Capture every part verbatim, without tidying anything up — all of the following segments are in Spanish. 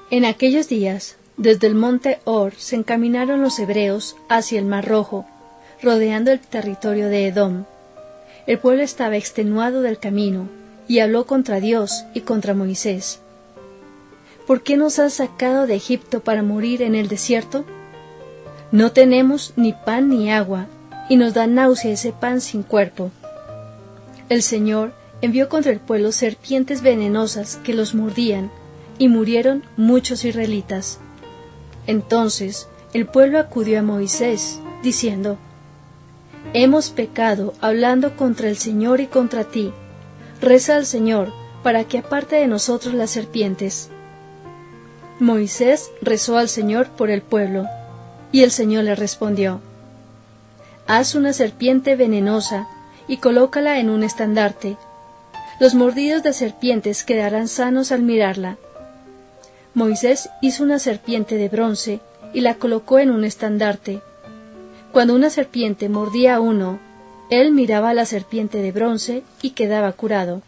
En aquellos días, desde el monte Hor se encaminaron los hebreos hacia el Mar Rojo, rodeando el territorio de Edom. El pueblo estaba extenuado del camino, y habló contra Dios y contra Moisés. ¿Por qué nos has sacado de Egipto para morir en el desierto? No tenemos ni pan ni agua, y nos da náusea ese pan sin cuerpo. El Señor envió contra el pueblo serpientes venenosas que los mordían, y murieron muchos israelitas. Entonces el pueblo acudió a Moisés, diciendo: Hemos pecado hablando contra el Señor y contra ti. Reza al Señor para que aparte de nosotros las serpientes. Moisés rezó al Señor por el pueblo, y el Señor le respondió: Haz una serpiente venenosa y colócala en un estandarte. Los mordidos de serpientes quedarán sanos al mirarla. Moisés hizo una serpiente de bronce y la colocó en un estandarte. Cuando una serpiente mordía a uno, él miraba a la serpiente de bronce y quedaba curado.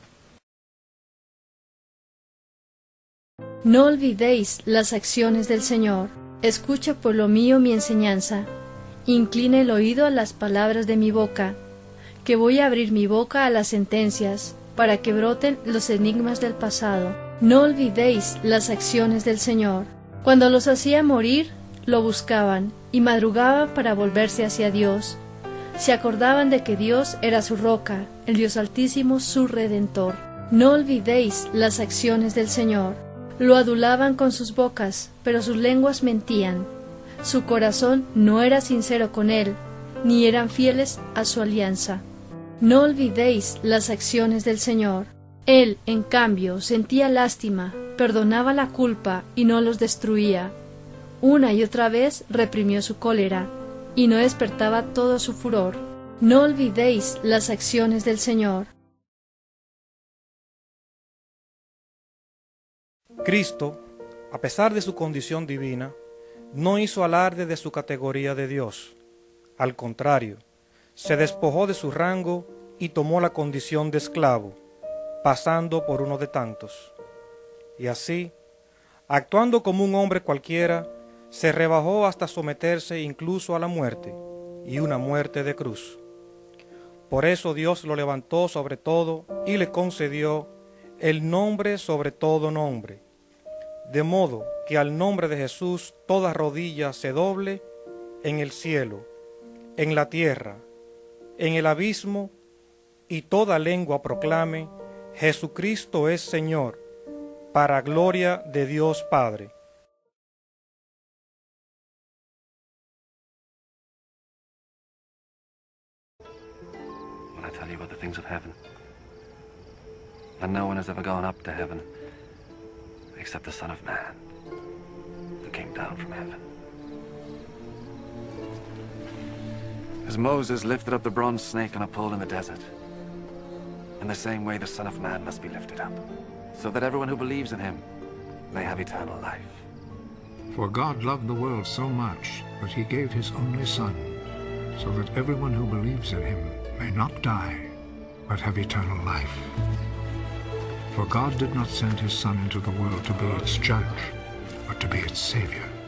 No olvidéis las acciones del Señor. Escucha, pueblo mío, mi enseñanza. Inclina el oído a las palabras de mi boca, que voy a abrir mi boca a las sentencias, para que broten los enigmas del pasado. No olvidéis las acciones del Señor. Cuando los hacía morir, lo buscaban, y madrugaban para volverse hacia Dios. Se acordaban de que Dios era su roca, el Dios Altísimo su Redentor. No olvidéis las acciones del Señor. Lo adulaban con sus bocas, pero sus lenguas mentían. Su corazón no era sincero con él, ni eran fieles a su alianza. No olvidéis las acciones del Señor. Él, en cambio, sentía lástima, perdonaba la culpa y no los destruía. Una y otra vez reprimió su cólera, y no despertaba todo su furor. No olvidéis las acciones del Señor. Cristo, a pesar de su condición divina, no hizo alarde de su categoría de Dios. Al contrario, se despojó de su rango y tomó la condición de esclavo, pasando por uno de tantos. Y así, actuando como un hombre cualquiera, se rebajó hasta someterse incluso a la muerte, y una muerte de cruz. Por eso Dios lo levantó sobre todo y le concedió el nombre sobre todo nombre, de modo que al nombre de Jesús toda rodilla se doble en el cielo, en la tierra, en el abismo, y toda lengua proclame: Jesucristo es Señor, para gloria de Dios Padre. When I tell you about the things of heaven, and no one has ever gone up to heaven except the Son of Man, who came down from heaven. As Moses lifted up the bronze snake on a pole in the desert, in the same way the Son of Man must be lifted up, so that everyone who believes in him may have eternal life. For God loved the world so much that he gave his only Son, so that everyone who believes in him may not die, but have eternal life. For God did not send his Son into the world to be its judge, but to be its Savior.